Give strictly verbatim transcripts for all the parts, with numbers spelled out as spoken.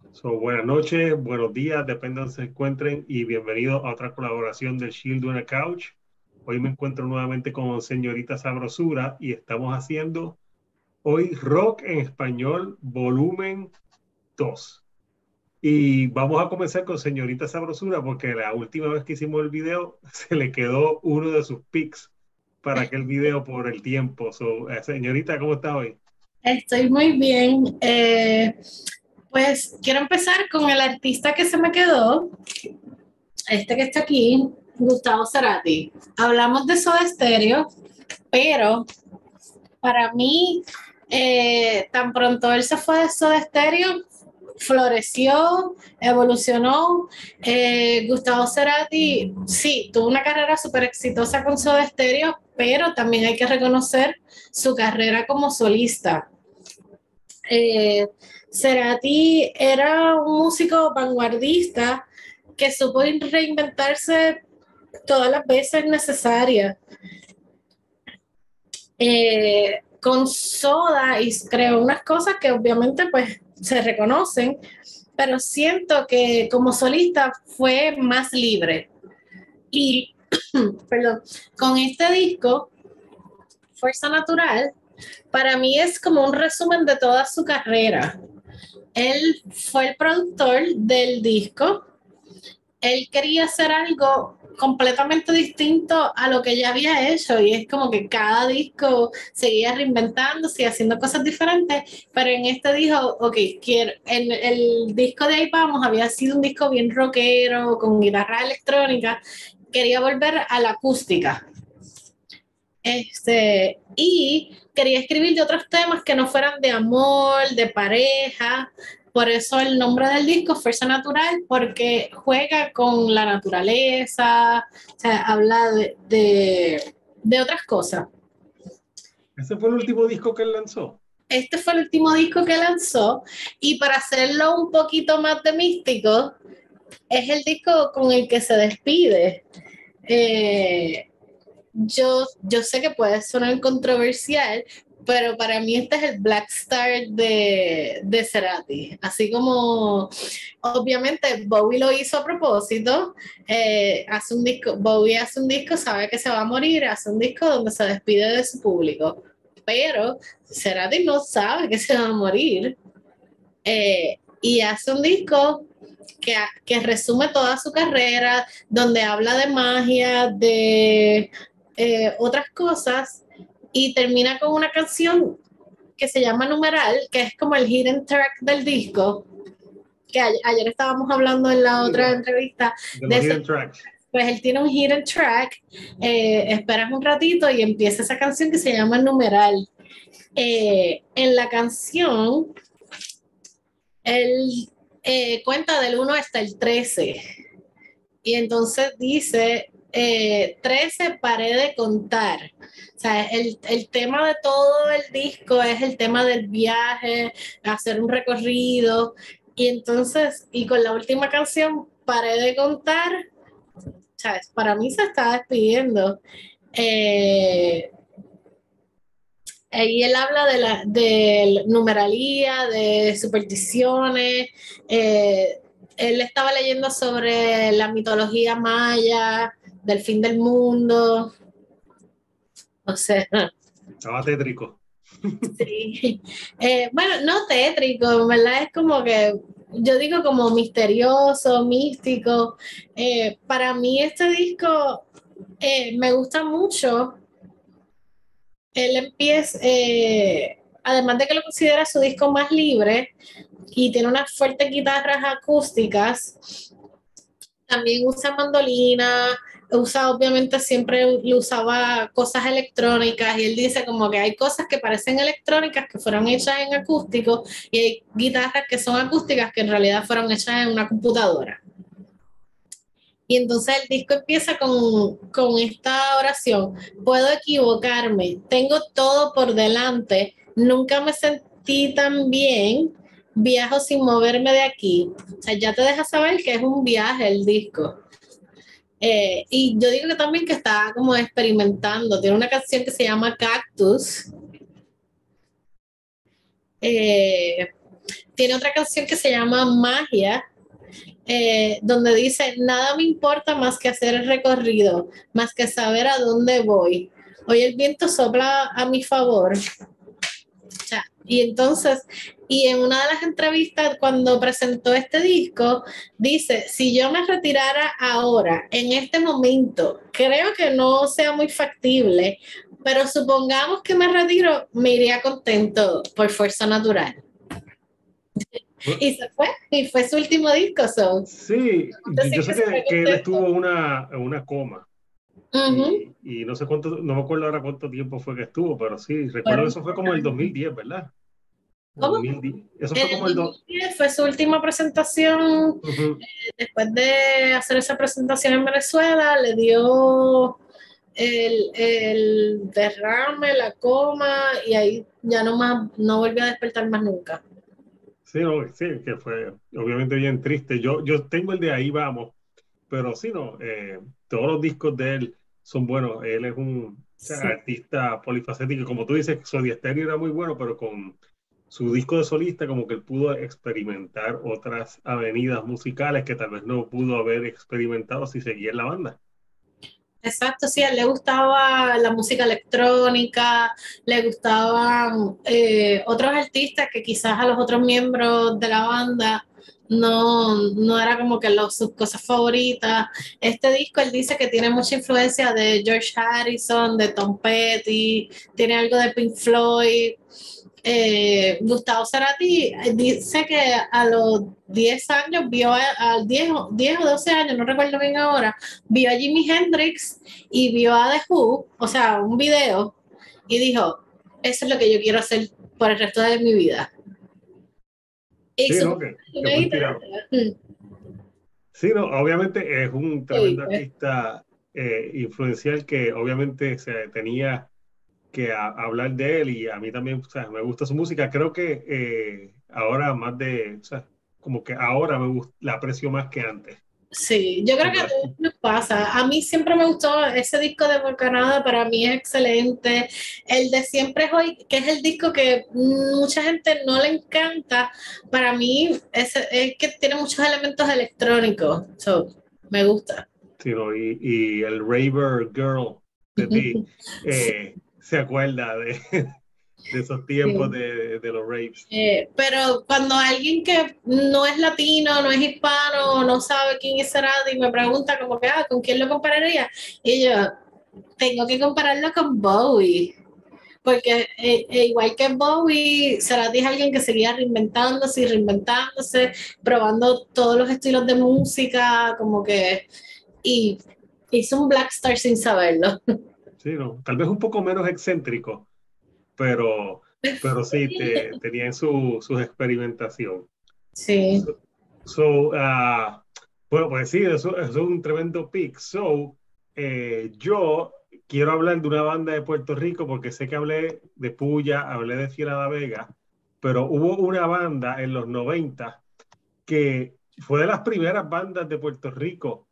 So, buenas noches, buenos días, depende de donde se encuentren y bienvenidos a otra colaboración del Shield on a Couch. Hoy me encuentro nuevamente con señorita Sabrosura y estamos haciendo hoy rock en español volumen dos. Y vamos a comenzar con señorita Sabrosura porque la última vez que hicimos el video se le quedó uno de sus pics para aquel video por el tiempo. So, eh, señorita, ¿cómo está hoy? Estoy muy bien. Eh, pues quiero empezar con el artista que se me quedó, este que está aquí, Gustavo Cerati. Hablamos de Soda Stereo, pero para mí, eh, tan pronto él se fue de Soda Stereo, floreció, evolucionó. Eh, Gustavo Cerati, sí, tuvo una carrera súper exitosa con Soda Stereo, pero también hay que reconocer su carrera como solista. Eh, Cerati era un músico vanguardista que supo reinventarse todas las veces necesarias. Eh, con Soda y creó unas cosas que obviamente pues se reconocen, pero siento que como solista fue más libre. Y, perdón, con este disco, Fuerza Natural, para mí es como un resumen de toda su carrera. Él fue el productor del disco. Él quería hacer algo completamente distinto a lo que ya había hecho y es como que cada disco seguía reinventándose y haciendo cosas diferentes, pero en este dijo, ok, quiero, en el disco de Ahí Vamos había sido un disco bien rockero, con guitarra electrónica, quería volver a la acústica. Este, y quería escribir de otros temas que no fueran de amor, de pareja. Por eso el nombre del disco, Fuerza Natural, porque juega con la naturaleza, o sea, habla de, de, de otras cosas. Ese fue el último disco que él lanzó. Este fue el último disco que lanzó y para hacerlo un poquito más de místico, es el disco con el que se despide. Eh, Yo, yo sé que puede sonar controversial, pero para mí este es el Black Star de, de Cerati. Así como, obviamente, Bowie lo hizo a propósito, eh, hace un disco, Bowie hace un disco, sabe que se va a morir, hace un disco donde se despide de su público, pero Cerati no sabe que se va a morir, eh, y hace un disco que, que resume toda su carrera, donde habla de magia, de eh, otras cosas, y termina con una canción que se llama Numeral, que es como el hidden track del disco, que a- ayer estábamos hablando en la Sí, otra de, entrevista de de los ese, Hidden Tracks. pues él tiene un hidden track, eh, esperas un ratito y empieza esa canción que se llama Numeral. Eh, en la canción él eh, cuenta del uno hasta el trece y entonces dice, eh, trece paré de contar. O sea, el, el tema de todo el disco es el tema del viaje, hacer un recorrido. Y entonces, y con la última canción, paré de contar, ¿sabes? Para mí se está despidiendo. Eh, Ahí él habla de la de numeralía, de supersticiones. Eh, él estaba leyendo sobre la mitología maya, del fin del mundo. O sea, Estaba tétrico. sí. Eh, bueno, no tétrico, en verdad es como que yo digo como misterioso, místico. Eh, para mí este disco eh, me gusta mucho. Él empieza, eh, además de que lo considera su disco más libre y tiene unas fuertes guitarras acústicas, también usa mandolina, usa obviamente siempre le usaba cosas electrónicas y él dice como que hay cosas que parecen electrónicas que fueron hechas en acústico y hay guitarras que son acústicas que en realidad fueron hechas en una computadora. Y entonces el disco empieza con, con esta oración. Puedo equivocarme, tengo todo por delante, nunca me sentí tan bien, viajo sin moverme de aquí. O sea, ya te deja saber que es un viaje el disco. Eh, y yo digo que también que está como experimentando. Tiene una canción que se llama Cactus. Eh, tiene otra canción que se llama Magia, eh, donde dice, nada me importa más que hacer el recorrido, más que saber a dónde voy. Hoy el viento sopla a mi favor. O sea, y entonces, y en una de las entrevistas cuando presentó este disco, dice, si yo me retirara ahora, en este momento, creo que no sea muy factible, pero supongamos que me retiro, me iría contento por fuerza natural. Y se fue, y fue su último disco, so. Sí, yo, Así yo sé que se fue que, que él contento. estuvo una, una coma Ujú. y, y no sé cuánto, no me acuerdo ahora cuánto tiempo fue que estuvo, pero sí, recuerdo que Fueron eso fue como el dos mil diez, ¿verdad? El ¿Cómo? dos mil diez. Eso En fue el como el dos. dos mil diez fue su última presentación. Ujú. Después de hacer esa presentación en Venezuela, le dio el, el derrame, la coma, y ahí ya no más, no volvió a despertar más nunca. Sí, no, sí, que fue obviamente bien triste. Yo, yo tengo el de Ahí Vamos, pero sí, no, eh, todos los discos de él son buenos. Él es un, o sea, Sí. artista polifacético. Como tú dices, Soda Stereo era muy bueno, pero con su disco de solista como que él pudo experimentar otras avenidas musicales que tal vez no pudo haber experimentado si seguía en la banda. Exacto, sí, a él le gustaba la música electrónica, le gustaban eh, otros artistas que quizás a los otros miembros de la banda no, no era como que los, sus cosas favoritas. Este disco él dice que tiene mucha influencia de George Harrison, de Tom Petty, tiene algo de Pink Floyd. Eh, Gustavo Cerati eh, dice que a los diez años vio a, a diez, o- diez o doce años, no recuerdo bien ahora, vio a Jimi Hendrix y vio a The Who, o sea, un video, y dijo, eso es lo que yo quiero hacer por el resto de mi vida. Y Sí, su ¿no? Que, que una fue guitarra. inspirado. Mm, Sí, no, obviamente es un sí, tremendo pues, artista eh, influencial que obviamente se tenía que a- hablar de él y a mí también, o sea, me gusta su música. Creo que eh, ahora más de, o sea, como que ahora me gusta, la aprecio más que antes. sí, yo creo que Cuando a la- todos nos pasa. A mí siempre me gustó ese disco de Volcanada, para mí es excelente. El de Siempre es Hoy, que es el disco que mucha gente no le encanta, para mí es, es que tiene muchos elementos electrónicos. So, me gusta. sí, no, y, y el Raver Girl de ti eh, se acuerda de, de esos tiempos Sí. de, de los raves. Eh, pero cuando alguien que no es latino, no es hispano, no sabe quién es Cerati y me pregunta como que, ah, ¿con quién lo compararía? Y yo tengo que compararlo con Bowie. Porque eh, eh, igual que Bowie, Cerati es alguien que seguía reinventándose y reinventándose, probando todos los estilos de música, como que, y hizo un Black Star sin saberlo. Sí, no, tal vez un poco menos excéntrico, pero, pero sí, te, tenían su, sus experimentación. Sí, So, so, ah, bueno, pues sí, eso, eso es un tremendo pick. So, eh, yo quiero hablar de una banda de Puerto Rico porque sé que hablé de Puya, hablé de Fiera da Vega, pero hubo una banda en los noventa que fue de las primeras bandas de Puerto Rico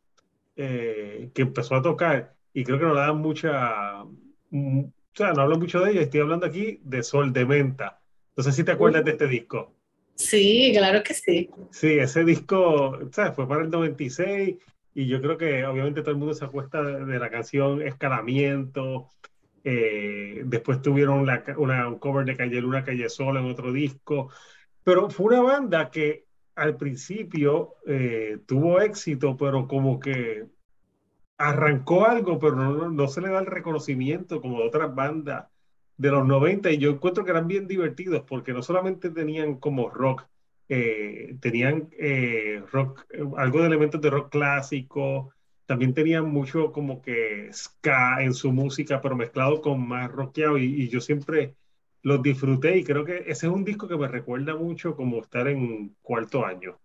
eh, que empezó a tocar y creo que no le dan mucha, mm, o sea, no hablo mucho de ella, estoy hablando aquí de Sol de Menta. No sé si te acuerdas de este disco. sí, claro que sí. Sí, ese disco, ¿sabes? Fue para el noventa y seis y yo creo que obviamente todo el mundo se acuesta de, de la canción Escalamiento. Eh, después tuvieron la, una, un cover de Calle Luna, Calle Sola en otro disco. Pero fue una banda que al principio eh, tuvo éxito, pero como que arrancó algo, pero no, no, no se le da el reconocimiento como de otras bandas de los noventa y yo encuentro que eran bien divertidos porque no solamente tenían como rock, eh, tenían eh, rock, eh, algo de elementos de rock clásico, también tenían mucho como que ska en su música, pero mezclado con más rockeado y, y yo siempre los disfruté y creo que ese es un disco que me recuerda mucho como estar en cuarto año.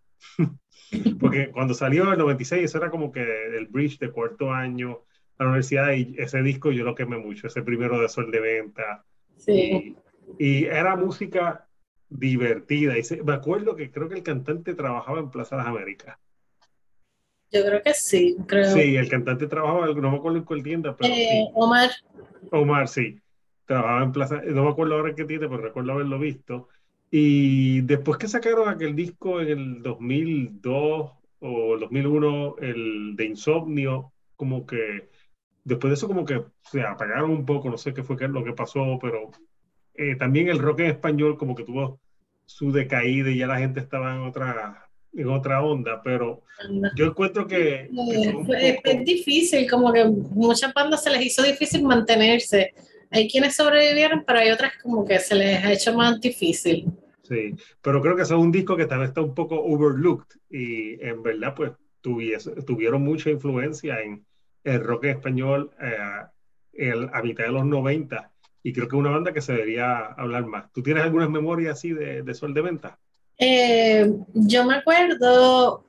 Porque cuando salió en el noventa y seis, eso era como que el bridge de cuarto año a la universidad y ese disco yo lo quemé mucho, ese primero de Sol de Venta. Sí, Y, y era música divertida. Y se- me acuerdo que creo que el cantante trabajaba en Plaza Las Américas. yo creo que sí, creo. Sí, el cantante trabajaba, no me acuerdo en cuál tienda, pero Eh, sí. Omar, Omar, sí. Trabajaba en Plaza, no me acuerdo ahora en qué tienda, pero recuerdo haberlo visto. Y después que sacaron aquel disco en el dos mil dos o el dos mil uno, el de Insomnio, como que después de eso como que se apagaron un poco, no sé qué fue qué- lo que pasó, pero eh, también el rock en español como que tuvo su decaída y ya la gente estaba en otra, en otra onda, pero yo encuentro que, que fue Eh, un fue- es poco, difícil, como que muchas bandas se les hizo difícil mantenerse. Hay quienes sobrevivieron, pero hay otras como que se les ha hecho más difícil. sí, pero creo que eso es un disco que tal vez está un poco overlooked y en verdad pues tuviese- tuvieron mucha influencia en el rock en español eh, el- a mitad de los noventa y creo que es una banda que se debería hablar más. ¿Tú tienes algunas memorias así de, de Sol de Venta? Eh, yo me acuerdo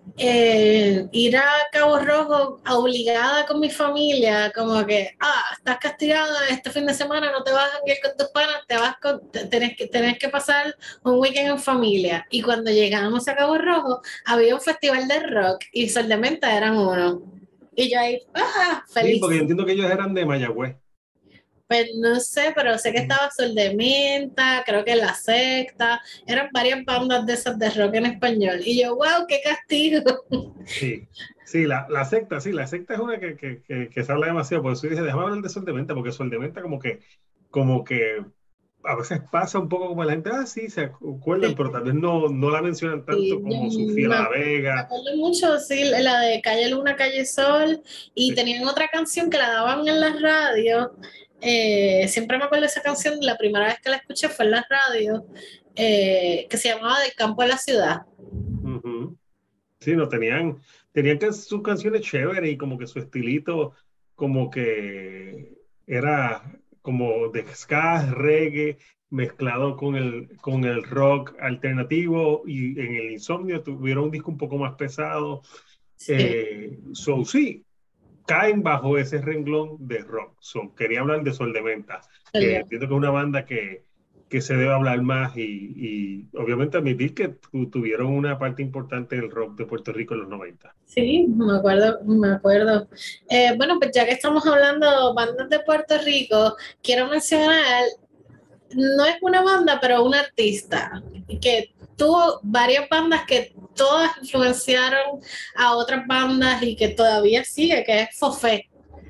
eh, ir a Cabo Rojo obligada con mi familia, como que, ah, estás castigada este fin de semana, no te vas a ir con tus panas, te vas con, te- tenés que, tenés que pasar un weekend en familia. Y cuando llegamos a Cabo Rojo, había un festival de rock y Sol de Menta eran uno. Y yo ahí, ah, Sí, porque yo feliz. entiendo que ellos eran de Mayagüez. Pues no sé, pero sé que estaba Sol de Menta, creo que La Secta, eran varias bandas de esas de rock en español. Y yo, wow, qué castigo. Sí, sí, la, la secta, sí, la secta es una que, que, que, que se habla demasiado, por eso dije, déjame hablar de Sol de Venta, porque Sol de Venta como que, como que a veces pasa un poco como la gente, ah, sí, se acuerdan, Sí, pero tal vez no, no la mencionan tanto sí, yo como Sofía me, La ac- me Vega. acuerdo mucho, sí, la de Calle Luna, Calle Sol, y Sí. tenían otra canción que la daban en la radio. Eh, siempre me acuerdo de esa canción, la primera vez que la escuché fue en la radio, eh, que se llamaba Del campo a la ciudad. Ujú. Sí, no, tenían, tenían que sus canciones chéveres y como que su estilito como que era como de ska, reggae, mezclado con el, con el rock alternativo y en el Insomnio tuvieron un disco un poco más pesado. Sí, Eh, so, sí, caen bajo ese renglón de rock. So, quería hablar de Sol de Menta, que perdón. entiendo que es una banda que, que se debe hablar más y, y obviamente admitir que tu- tuvieron una parte importante del rock de Puerto Rico en los noventa. Sí, me acuerdo, me acuerdo. Eh, bueno, pues ya que estamos hablando de bandas de Puerto Rico, quiero mencionar, no es una banda, pero una artista que tuvo varias bandas que todas influenciaron a otras bandas y que todavía sigue, que es Fofé,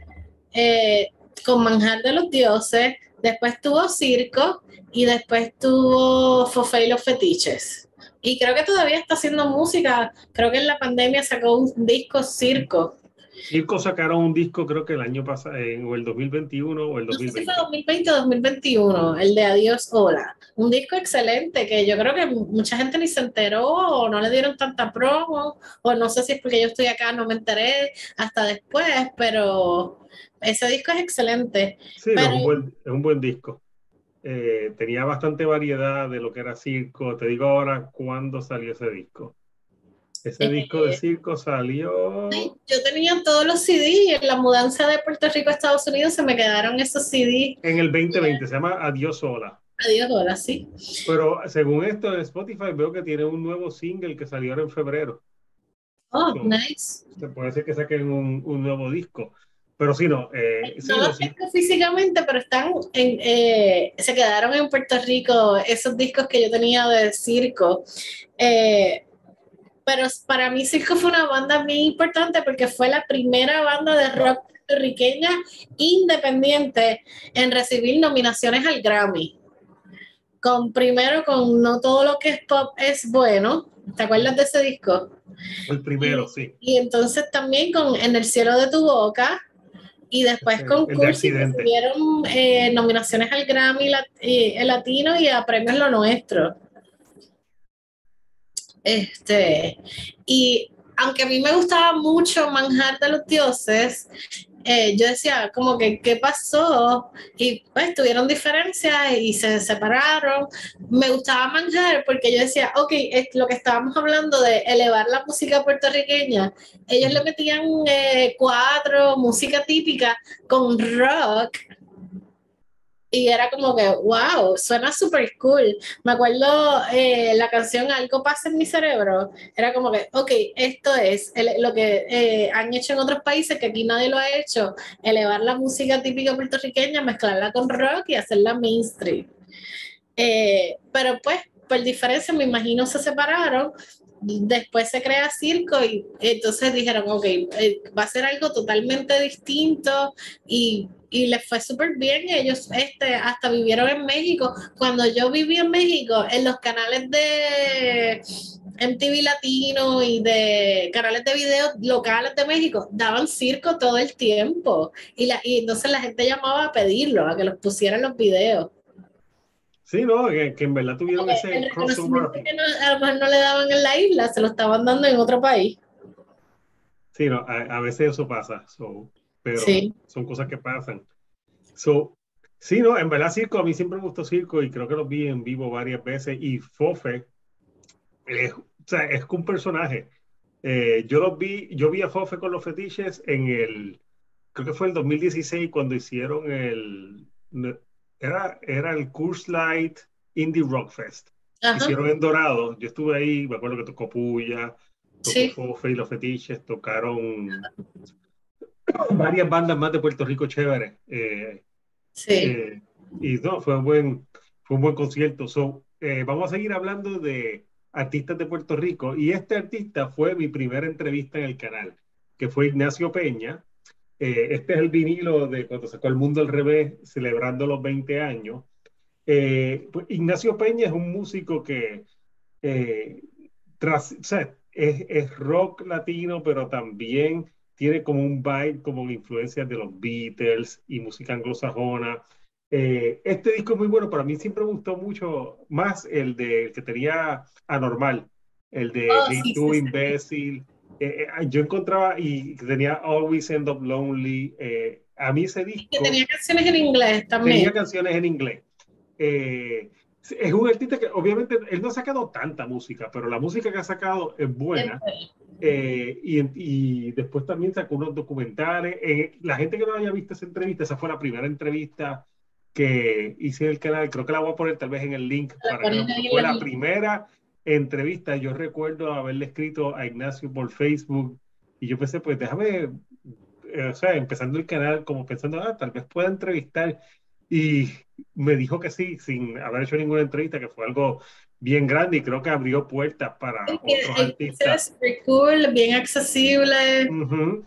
eh, con Manjar de los Dioses, después tuvo Circo y después tuvo Fofé y los Fetiches. Y creo que todavía está haciendo música. Creo que en la pandemia sacó un disco Circo. Circo sacaron un disco creo que el año pasado, en, o el dos mil veintiuno o el No sé si fue dos mil veinte. dos mil veinte o dos mil veintiuno, el de Adiós Hola. Un disco excelente que yo creo que mucha gente ni se enteró o no le dieron tanta promo, o no sé si es porque yo estoy acá, no me enteré hasta después, pero ese disco es excelente. Sí, no, Pero es un buen, es un buen disco. Eh, tenía bastante variedad de lo que era Circo. Te digo ahora cuándo salió ese disco. Ese disco de eh, Circo salió yo tenía todos los C D y en la mudanza de Puerto Rico a Estados Unidos se me quedaron esos C D. en el dos mil veinte, se llama Adiós Sola. Adiós Hola, sí. Pero según esto en Spotify veo que tiene un nuevo single que salió ahora en febrero. Oh, So, nice. se puede ser que saquen un, un nuevo disco. Pero sí, no, eh, No sí, no, los sí. tengo físicamente, pero están en, eh, se quedaron en Puerto Rico esos discos que yo tenía de Circo. Eh, pero para mí Circo fue una banda muy importante porque fue la primera banda de rock puertorriqueña independiente en recibir nominaciones al Grammy. Con primero con No todo lo que es pop es bueno. ¿Te acuerdas de ese disco? El primero, Y, sí. y entonces también con En el cielo de tu boca. Y después Ese, con el de Cursi Accidente. recibieron eh, nominaciones al Grammy lat- eh, el Latino y a Premios Lo Nuestro. Este, y aunque a mí me gustaba mucho Manjar de los Dioses, eh, yo decía como que qué pasó y pues tuvieron diferencias y se separaron. Me gustaba Manjar porque yo decía, ok, es lo que estábamos hablando de elevar la música puertorriqueña. Ellos le Ujú. metían eh, cuatro, música típica con rock. Y era como que, wow, suena súper cool. Me acuerdo eh, la canción Algo pasa en mi cerebro. Era como que, ok, esto es el- lo que eh, han hecho en otros países que aquí nadie lo ha hecho. Elevar la música típica puertorriqueña, mezclarla con rock y hacerla mainstream. Eh, pero pues por diferencia, me imagino, se separaron. Después se crea circo y entonces dijeron, ok, eh, va a ser algo totalmente distinto y, y les fue súper bien. Ellos este, hasta vivieron en México. Cuando yo viví en México, en los canales de M T V Latino y de canales de video locales de México, daban circo todo el tiempo. Y, la, y entonces la gente llamaba a pedirlo, a que los pusieran los videos. Sí, no, que, que en verdad tuvieron Porque el ese reconocimiento crossover. que no, a lo mejor no le daban en la isla, se lo estaban dando en otro país. Sí, no, a, a veces eso pasa, so, pero Sí. son cosas que pasan. So, sí, no, en verdad circo, a mí siempre me gustó circo y creo que los vi en vivo varias veces y Fofe es, o sea, es un personaje. Eh, yo los vi, yo vi a Fofe con los fetiches en el, creo que fue el dos mil dieciséis cuando hicieron el, era, era el Curse Light Indie Rock Fest. Ajá, Hicieron en Dorado, yo estuve ahí, me acuerdo que tocó Puya, tocó sí, Fofe y los fetiches, tocaron varias bandas más de Puerto Rico chéveres. Eh, sí. eh, y no, fue un buen, fue un buen concierto. So, eh, vamos a seguir hablando de artistas de Puerto Rico. Y este artista fue mi primera entrevista en el canal, que fue Ignacio Peña. Eh, este es el vinilo de cuando sacó El Mundo al Revés, celebrando los veinte años. Eh, pues Ignacio Peña es un músico que eh, tras, o sea, es, es rock latino, pero también tiene como un vibe, como influencias de los Beatles y música anglosajona. Eh, este disco es muy bueno, para mí siempre me gustó mucho más el de el que tenía Anormal, el de Oh, Hey sí, Tú, sí, sí. Imbécil. Eh, eh, yo encontraba y tenía Always End Up Lonely. Eh, a mí ese Y que disco tenía canciones en inglés tenía también. canciones en inglés. Eh, es un artista que obviamente él no ha sacado tanta música, pero la música que ha sacado es buena. Eh, y, y, después también sacó unos documentales. Eh, la gente que no haya visto esa entrevista, esa fue la primera entrevista que hice en el canal. Creo que la voy a poner tal vez en el link La para que ponen vean, porque ahí fue en la la... primera entrevista. Yo recuerdo haberle escrito a Ignacio por Facebook y yo pensé, pues déjame, eh, o sea, empezando el canal, como pensando, ah, tal vez pueda entrevistar. Y me dijo que sí, sin haber hecho ninguna entrevista, que fue algo bien grande y creo que abrió puertas para otros Hay artistas. canciones súper cool, bien accesibles. Ujú.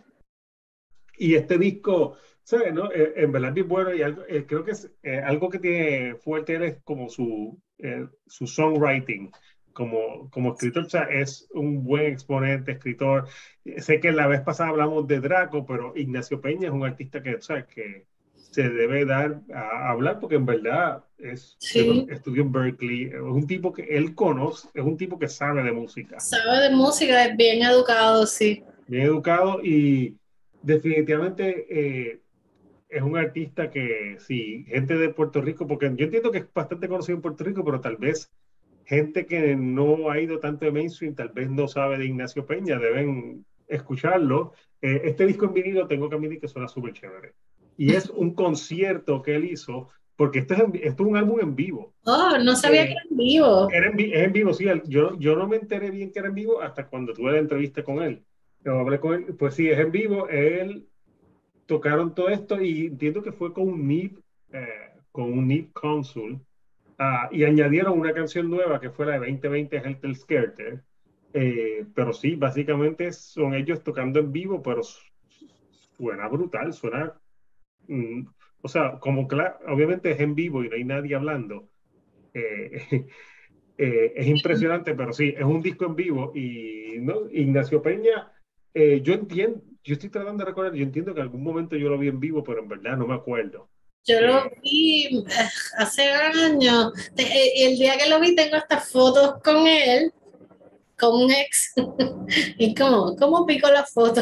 Y este disco, ¿sabes? ¿No? Eh, en verdad es bien bueno y algo, eh, creo que es eh, algo que tiene fuerte es como su, eh, su songwriting. Como, como escritor, o sea, es un buen exponente, escritor. Eh, Sé que la vez pasada hablamos de Draco, pero Ignacio Peña es un artista que, o sea, que se debe dar a, a hablar porque en verdad es, Sí, estudió en Berkeley, es un tipo que él conoce, es un tipo que sabe de música, sabe de música, es bien educado, sí. bien educado y definitivamente eh, es un artista que, sí, gente de Puerto Rico, porque yo entiendo que es bastante conocido en Puerto Rico, pero tal vez gente que no ha ido tanto de mainstream, tal vez no sabe de Ignacio Peña, deben escucharlo. Eh, este disco en vinilo tengo que admitir que suena súper chévere. Y es un concierto que él hizo, porque esto es, en- esto es un álbum en vivo. Oh, no sabía que Eh, era en vivo. era en, vi- es en vivo, sí. Yo, yo no me enteré bien que era en vivo hasta cuando tuve la entrevista con él. Pero hablé con él, pues sí, es en vivo. Él tocaron todo esto y entiendo que fue con un N I P, eh, con un N I P Console, ah, y añadieron una canción nueva que fue la de veinte veinte Helter Skelter. Eh, pero sí, básicamente son ellos tocando en vivo, pero su- suena brutal, suena, mm, o sea, como claro, obviamente es en vivo y no hay nadie hablando. eh, eh, es impresionante, pero sí, es un disco en vivo y ¿no? Ignacio Peña, eh, yo entiendo, yo estoy tratando de recordar, yo entiendo que en algún momento yo lo vi en vivo, pero en verdad no me acuerdo. Yo lo Eh, vi eh, hace años. Te- eh, El día que lo vi tengo hasta fotos con él, con un ex. Y como, ¿cómo pico la foto?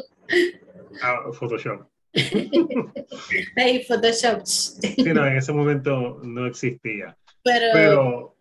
ah, Photoshop. Ahí, Photoshop. Sí, no, en ese momento no existía. Pero Pero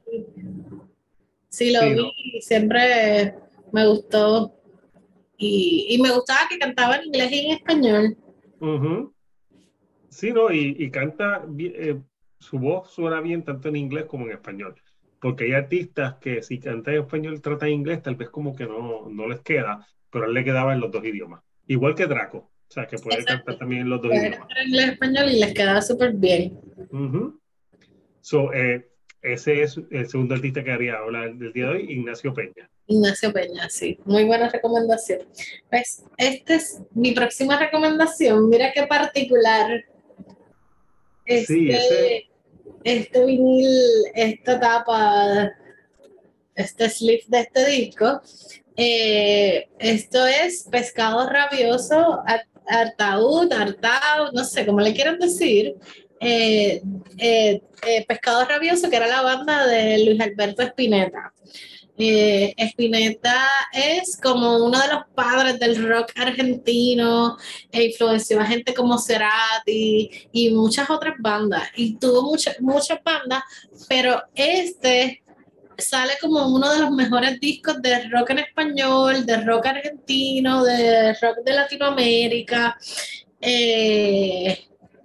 sí lo sí, vi no. y siempre me gustó. Y, y me gustaba que cantaba en inglés y en español. Ujú. Sí, no, y, y canta, bi- eh, su voz suena bien tanto en inglés como en español. Porque hay artistas que si cantan en español, tratan inglés, tal vez como que no, no les queda, pero a él le quedaba en los dos idiomas. Igual que Draco, o sea, que puede Exacto. cantar también en los dos Puede idiomas. cantar en inglés y español y les quedaba súper bien. Ujú. So, eh, ese es el segundo artista que haría hablar del día de hoy, Ignacio Peña. Ignacio Peña, sí, muy buena recomendación. Pues, esta es mi próxima recomendación. Mira qué particular Sí, ese, este, este vinil, esta tapa, este sleeve de este disco. Eh, esto es Pescado Rabioso, Ar- Artaud, Artaud, no sé cómo le quieran decir. Eh, eh, eh, Pescado Rabioso, que era la banda de Luis Alberto Spinetta. Eh, Spinetta es como uno de los padres del rock argentino, e influenció a gente como Cerati y muchas otras bandas. Y tuvo muchas, muchas bandas, pero este sale como uno de los mejores discos de rock en español, de rock argentino, de rock de Latinoamérica. Eh,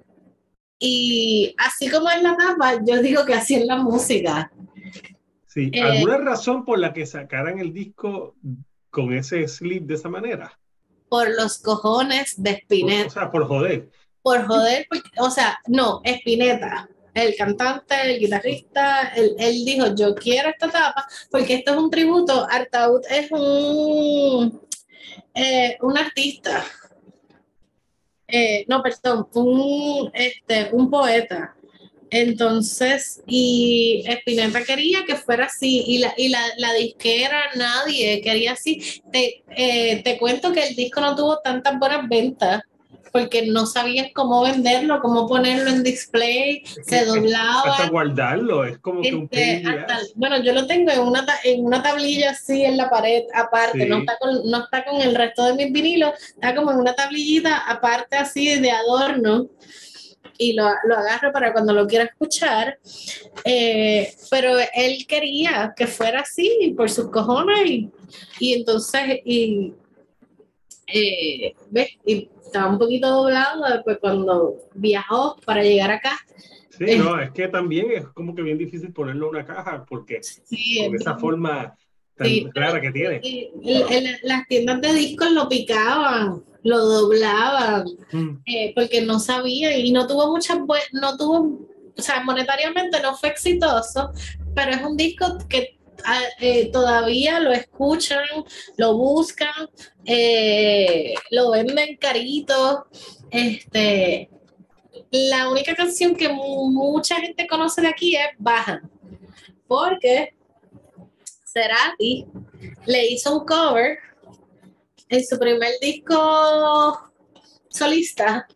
y así como es la tapa, yo digo que así es la música. sí, Eh, ¿alguna razón por la que sacaran el disco con ese slip de esa manera? por los cojones de O, o Spinetta, sea, por joder. por joder, porque- o sea, no, Spinetta, el cantante, el guitarrista, él, él dijo, yo quiero esta tapa, porque esto es un tributo, Artaud es un, eh, un artista, eh, no, perdón, un, este, un poeta. Entonces, y Spinetta quería que fuera así, y la, y la, la disquera, nadie quería así. Te, eh, te cuento que el disco no tuvo tantas buenas ventas, porque no sabían cómo venderlo, cómo ponerlo en display, Es se que es- doblaba. hasta guardarlo es como que un pain Este, in the hasta, ass. bueno, yo lo tengo en una, ta- en una tablilla así en la pared, aparte, no Sí, está con, no está con el resto de mis vinilos, está como en una tablillita aparte así de adorno, y lo, lo agarro para cuando lo quiera escuchar. Eh, pero él quería que fuera así por sus cojones, y, y entonces, y, eh, ¿ves? Y estaba un poquito doblado después cuando viajó para llegar acá. sí, Eh, no, es que también es como que bien difícil ponerlo en una caja porque sí, con es esa bien. forma tan Sí, pero clara que tiene. y- y- el- las tiendas de discos lo picaban, lo doblaban, Mm. eh, porque no sabían y no tuvo muchas buenas, no tuvo, o sea, monetariamente no fue exitoso, pero es un disco que ah, eh, todavía lo escuchan, lo buscan, eh, lo venden carito. Este, la única canción que mu- mucha gente conoce de aquí es Baja, porque Cerati le hizo un cover en su primer disco solista.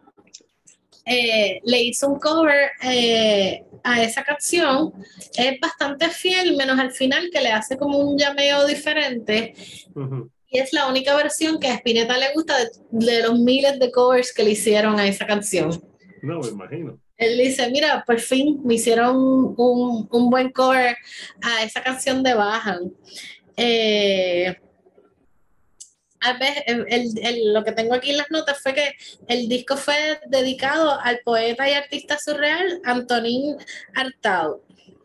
Eh, le hizo un cover eh, a esa canción. Es bastante fiel, menos al final que le hace como un llameo diferente. Ujú. Y es la única versión que a Spinetta le gusta de, de los miles de covers que le hicieron a esa canción. No, me imagino. Él dice, mira, por fin me hicieron un, un buen cover a esa canción de Bajan. Eh, a ver, el- el- el- lo que tengo aquí en las notas fue que el disco fue dedicado al poeta y artista surreal Antonín Artaud.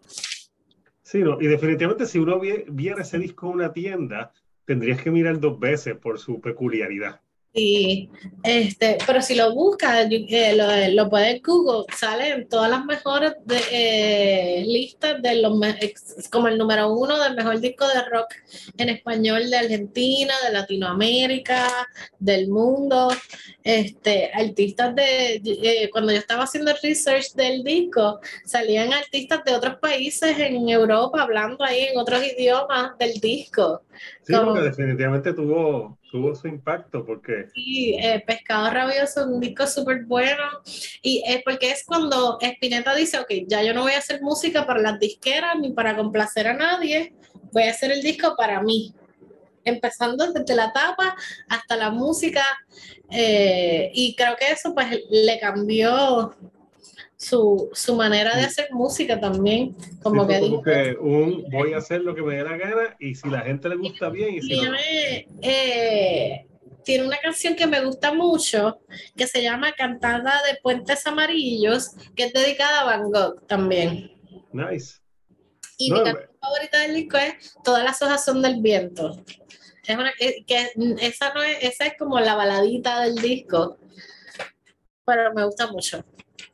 Sí, no, y definitivamente si uno vie- viera ese disco en una tienda, tendrías que mirar dos veces por su peculiaridad. Y este, pero si lo buscas, yo- eh, lo, lo puedes en Google, salen todas las mejores de, eh, listas de los me- ex- como el número uno del mejor disco de rock en español de Argentina, de Latinoamérica, del mundo. Este, artistas de eh, cuando yo estaba haciendo el research del disco, salían artistas de otros países en Europa hablando ahí en otros idiomas del disco. Sí, porque definitivamente tuvo, tuvo su impacto, porque Sí, eh, Pescado Rabioso es un disco súper bueno, y es porque es cuando Spinetta dice, ok, ya yo no voy a hacer música para las disqueras ni para complacer a nadie, voy a hacer el disco para mí, empezando desde la tapa hasta la música, eh, y creo que eso pues le cambió su, su manera de sí, hacer música también, sí como fue que como dijo, que un voy a hacer lo que me dé la gana y si la gente le gusta bien y si no, no. tiene, eh, tiene una canción que me gusta mucho, que se llama Cantada de Puentes Amarillos, que es dedicada a Van Gogh también. Nice. Y mi No, canción favorita del disco es Todas las hojas son del viento. Es una, eh, que esa, no es, esa es como la baladita del disco, pero me gusta mucho.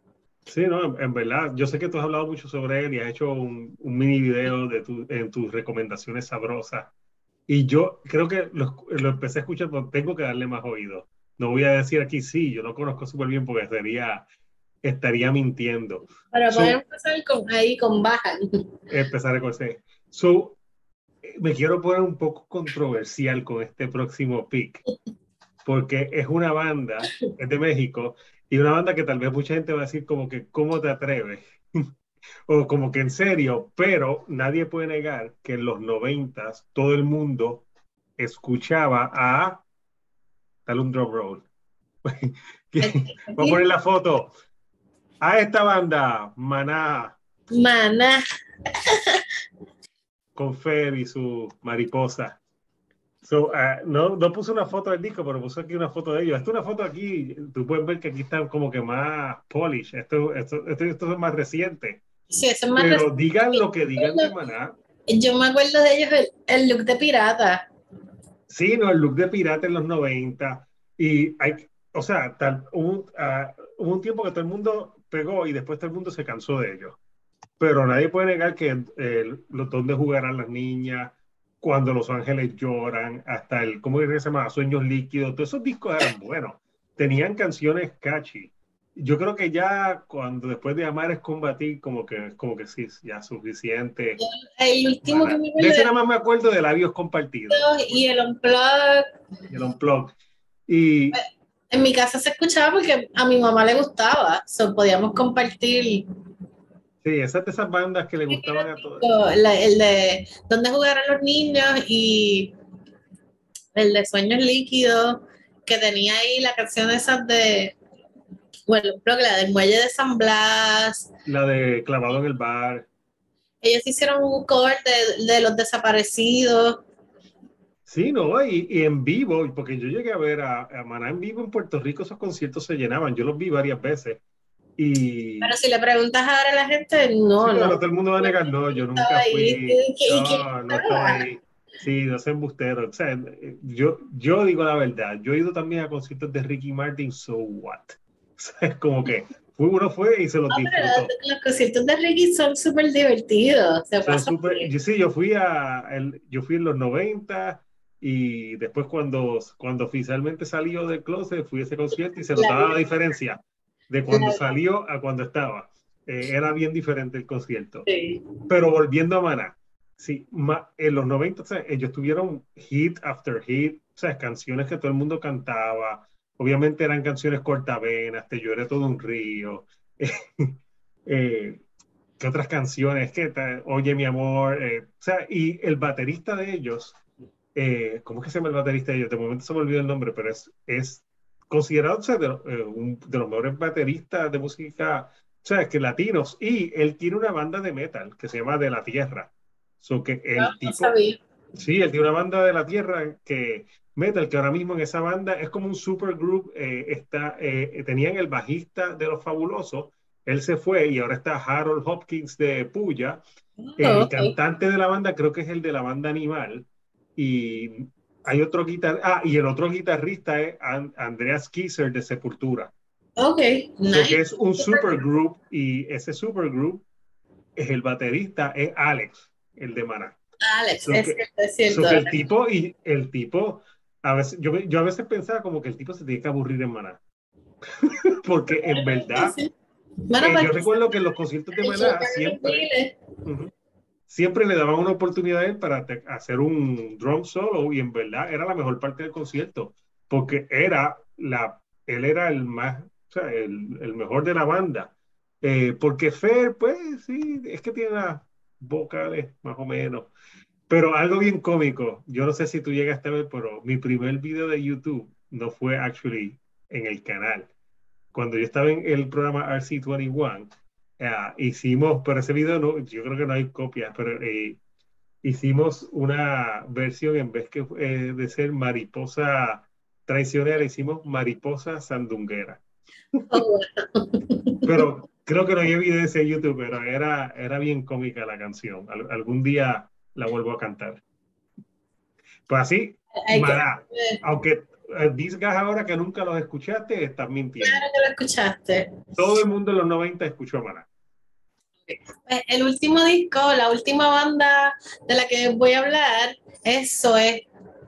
Sí, no, en, en verdad, yo sé que tú has hablado mucho sobre él y has hecho un, un mini video de tu, en tus recomendaciones sabrosas. Y yo creo que lo, lo empecé a escuchar, pero tengo que darle más oído. No voy a decir aquí sí, yo lo conozco súper bien porque sería, estaría mintiendo. Para poder So, empezar con, ahí con baja. empezaré con ese. So, eh, me quiero poner un poco controversial con este próximo pick, porque es una banda, es de México, y una banda que tal vez mucha gente va a decir como que, ¿cómo te atreves? O como que en serio, pero nadie puede negar que en los noventas todo el mundo escuchaba a, dale un drum roll. Voy a poner la foto a esta banda, Maná, Mana, con Fer y su mariposa. So, uh, no, no puse una foto del disco, pero puse aquí una foto de ellos. Esta es una foto aquí, tú puedes ver que aquí están como que más polish. Esto, esto, esto, esto es más reciente. sí, eso es más Pero reciente. digan lo que digan de Maná. Yo me acuerdo de ellos, el, el look de pirata. Sí, no, el look de pirata en los noventa. Y hay, o sea, tal, hubo, un, uh, hubo un tiempo que todo el mundo pegó y después todo el mundo se cansó de ellos. Pero nadie puede negar que eh, los donde jugarán las niñas, cuando los ángeles lloran, hasta el, ¿cómo se llama? Sueños líquidos, todos esos discos eran buenos. Tenían canciones catchy. Yo creo que ya cuando después de amar es combatir, como que, como que sí, ya suficiente. El último que Mana. me De acuerdo ese de nada más me acuerdo de labios compartidos estos y el Unplugged. y el Unplugged. Y En mi casa se escuchaba porque a mi mamá le gustaba, so podíamos compartir sí, esas de esas bandas que le gustaban a todos. la- el de dónde jugarán los niños y el de Sueños Líquidos, que tenía ahí la canción esas de, bueno, creo que la del Muelle de San Blas. La de Clavado en el Bar. Ellos hicieron un cover de, de los desaparecidos. Sí, no, y, y en vivo, porque yo llegué a ver a, a Maná en vivo en Puerto Rico, esos conciertos se llenaban, yo los vi varias veces. Pero Y si le preguntas ahora a la gente, sí, no, no, no, no todo el mundo va a no negar, no, yo estaba nunca ahí. fui, ¿Y quién no, no estaba estaba? ahí. Sí, no sé, embustero. O sea, yo, yo digo la verdad, yo he ido también a conciertos de Ricky Martin, so what? O sea, es como que fue, uno fue y se los No, pero disfrutó. los, los conciertos de Ricky son súper divertidos, se Son pasa súper, bien. yo sí, yo fui a, el, yo fui en los noventa y después cuando, cuando oficialmente salió del closet fui a ese concierto y se La, notaba la diferencia de cuando la, salió a cuando estaba. Eh, era bien diferente el concierto. sí. Pero volviendo a Maná, sí, ma, en los noventa, o sea, ellos tuvieron hit after hit, o sea, canciones que todo el mundo cantaba. Obviamente eran canciones cortavenas, Te lloré todo un río. eh, ¿Qué otras canciones? ¿Qué tal? Oye, mi amor. Eh, o sea, y el baterista de ellos, eh, ¿cómo es que se llama el baterista de ellos? De momento se me olvidó el nombre, pero es, es considerado, o sea, de, eh, un, de los mejores bateristas de música, o sea, que latinos. Y él tiene una banda de metal que se llama De la Tierra. So que No, el no tipo, sabía. sí, él tiene una banda de la Tierra que metal, que ahora mismo en esa banda es como un supergroup. Eh, está, eh, tenían el bajista de Los Fabulosos, él se fue y ahora está Harold Hopkins de Puya. Oh, El ok. cantante de la banda creo que es el de la banda Animal. Y hay otro guitar ah, y el otro guitarrista es An Andreas Kisser de Sepultura. Ok, So que nice. es un supergroup y ese supergroup es el baterista, es Alex, el de Maná. Alex, So es que, cierto, es so cierto. que el tipo, y el tipo, a veces, yo, yo a veces pensaba como que el tipo se tiene que aburrir en Maná. Porque en Sí, verdad, sí. Bueno, eh, pues yo recuerdo que en los conciertos de el show Maná de Rick siempre, Miles. uh-huh, siempre le daban una oportunidad a él para te- hacer un drum solo y en verdad era la mejor parte del concierto, porque era la, él era el más, o sea, el, el mejor de la banda. Eh, porque Fer, pues sí, es que tiene las vocales más o menos. Pero algo bien cómico, yo no sé si tú llegaste a ver, pero mi primer video de YouTube no fue actually en el canal. Cuando yo estaba en el programa R C veintiuno, eh, hicimos, pero ese video no, yo creo que no hay copias, pero eh, hicimos una versión en vez que eh, de ser mariposa traicionera, hicimos mariposa sandunguera. Oh, Pero creo que no hay evidencia en YouTube, pero era, era bien cómica la canción. Al- algún día la vuelvo a cantar. Pues así, hay que, Maná, aunque eh, digas ahora que nunca los escuchaste, estás mintiendo. Claro que lo escuchaste. Todo el mundo en los noventa escuchó a Maná. Pues, el último disco, la última banda de la que voy a hablar, eso es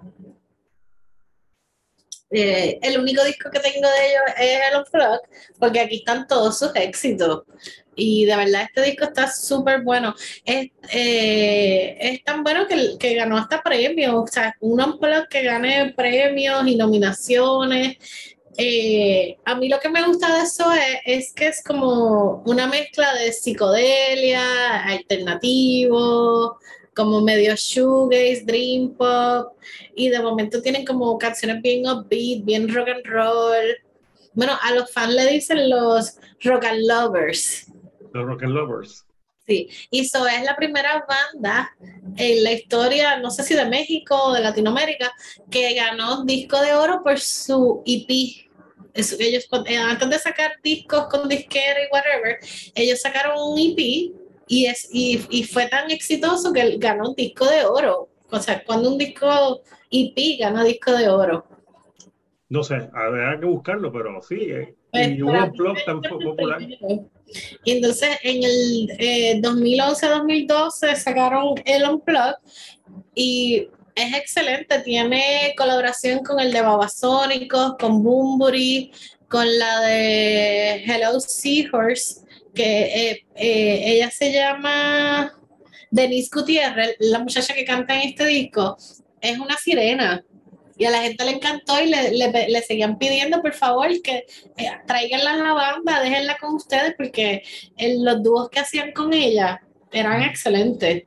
eh, el único disco que tengo de ellos es el Unplugged, porque aquí están todos sus éxitos. Y de verdad este disco está súper bueno. Es, eh, es tan bueno que, que ganó hasta premios. O sea, un Unplugged que gane premios y nominaciones. Eh, a mí lo que me gusta de eso es, es que es como una mezcla de psicodelia, alternativo, como medio shoegaze, dream pop, y de momento tienen como canciones bien upbeat, bien rock and roll. Bueno, a los fans le dicen los rock and lovers. Los Rock and Lovers. Sí, y So es la primera banda en la historia, no sé si de México o de Latinoamérica, que ganó disco de oro por su E P. Es- ellos, eh, antes de sacar discos con disquera y whatever, ellos sacaron un E P y, es, y, y fue tan exitoso que ganó un disco de oro. O sea, cuando un disco E P gana disco de oro. No sé, habrá que buscarlo, pero sí. eh, Pues Y un para mí Unplugged tan fue fo- el popular. primero. Y entonces en el eh, dos mil once dos mil doce sacaron el Unplugged y es excelente. Tiene colaboración con el de Babasónicos, con Bunbury, con la de Hello Seahorse, que eh, eh, ella se llama Denise Gutiérrez, la muchacha que canta en este disco, es una sirena. Y a la gente le encantó y le, le, le seguían pidiendo, por favor, que eh, traiganla a la banda, déjenla con ustedes, porque en los dúos que hacían con ella eran excelentes.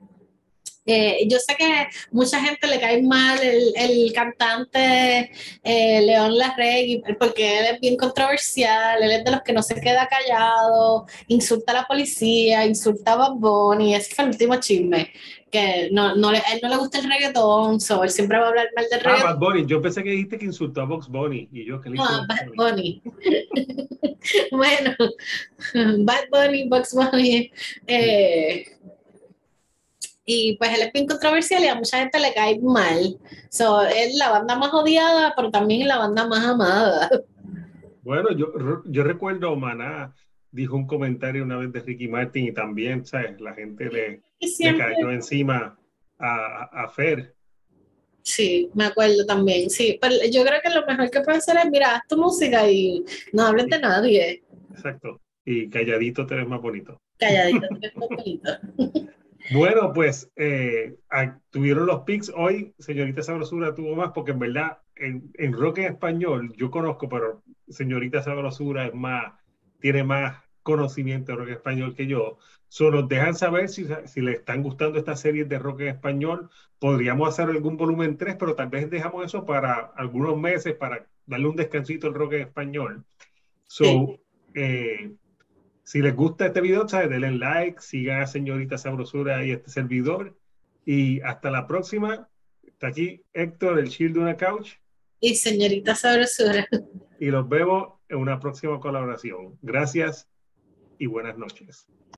Eh, yo sé que mucha gente le cae mal el, el cantante eh, León Larregui porque él es bien controversial, él es de los que no se queda callado, insulta a la policía, insulta a Bad Bunny, ese fue el último chisme, que no, no le, a él no le gusta el reggaetón, so, él siempre va a hablar mal del Ah, reggaetón. Bad Bunny. Yo pensé que dijiste que insultó a Box Bunny. Y yo, ¿qué le hizo No, Box Bad Bunny? Bunny. Bueno, Bad Bunny, Bugs Bunny, eh, y pues él es bien controversial y a mucha gente le cae mal. So, es la banda más odiada, pero también es la banda más amada. Bueno, yo, yo recuerdo Maná dijo un comentario una vez de Ricky Martin y también, ¿sabes? La gente le, Y le siempre, cayó encima a, a Fer. sí, me acuerdo también, sí. Pero yo creo que lo mejor que puedes hacer es, mira, haz tu música y no hables de Sí, nadie. exacto. Y calladito te ves más bonito. Calladito, que es bonito. Bueno, pues eh, a- tuvieron los picks hoy, señorita Sabrosura tuvo más, porque en verdad en, en rock en español yo conozco, pero señorita Sabrosura es más, tiene más conocimiento de rock en español que yo. Solo nos dejan saber si, si le están gustando estas series de rock en español. Podríamos hacer algún volumen tres, pero tal vez dejamos eso para algunos meses para darle un descansito al rock en español. Sí. So, eh, si les gusta este video, ¿sabes? Denle like, sigan a Señorita Sabrosura y este servidor. Y hasta la próxima. Está aquí Héctor, el Shield de una Couch. Y señorita sabrosura. Y los vemos en una próxima colaboración. Gracias y buenas noches.